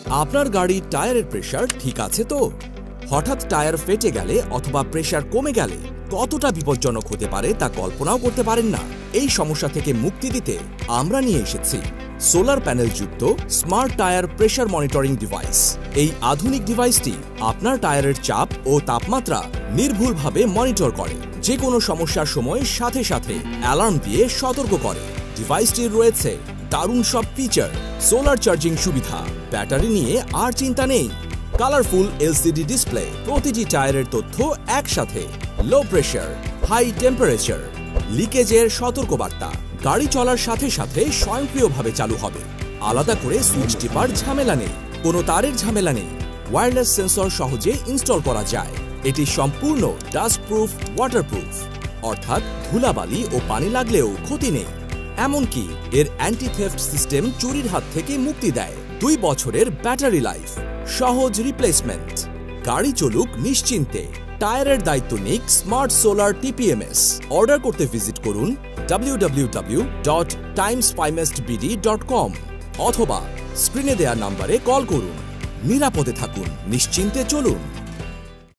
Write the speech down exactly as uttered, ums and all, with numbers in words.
আপনার গাড়ির টায়ারের প্রেসার ঠিক আছে তো? হঠাৎ টায়ার ফেটে গেলে অথবা প্রেসার কমে গেলে কতটা বিপজ্জনক হতে পারে তা কল্পনাও করতে পারেন না। এই সমস্যা থেকে মুক্তি দিতে আমরা নিয়ে এসেছি সোলার প্যানেল যুক্ত smart tyre pressure monitoring device. এই আধুনিক ডিভাইসটি আপনার টায়ারের চাপ ও তাপমাত্রা নির্ভুলভাবে মনিটর করে, যে কোনো সমস্যার সময় সাথে সাথে অ্যালার্ম দিয়ে সতর্ক করে। ডিভাইসটির রয়েছে দারুণ সব ফিচার, সোলার চার্জিং সুবিধা, ব্যাটারি নিয়ে আর চিন্তা নেই, কালারফুল এলসিডি ডিসপ্লে, প্রতিটি টায়ারের তথ্য একসাথে, লো প্রেসার, হাই টেম্পারেচার, লিকেজের সতর্কবার্তা, গাড়ি চলার সাথে সাথে স্বয়ংক্রিয়ভাবে চালু হবে। আলাদা করে সুইচ টিপার ঝামেলা নেই, কোনো তারের ঝামেলা নেই, ওয়্যারলেস সেন্সর সহজে ইনস্টল করা যায়। এটি সম্পূর্ণ ডাস্ট প্রুফ, ওয়াটারপ্রুফ, অর্থাৎ ধুলাবালি ও পানি লাগলেও ক্ষতি নেই। এমনকি এর অ্যান্টি থেফট সিস্টেম চুরির হাত থেকে মুক্তি দেয়। দুই বছরের ব্যাটারি লাইফ, সহজ রিপ্লেসমেন্ট, গাড়ি চলুক নিশ্চিন্তে। টায়ারের দায়িত্ব নিক স্মার্ট সোলার টিপিএমএস। অর্ডার করতে ভিজিট করুন W W W dot times ফাইমেস্ট বিডি ডট কম অথবা স্ক্রিনে দেওয়া নাম্বারে কল করুন। নিরাপদে থাকুন, নিশ্চিন্তে চলুন।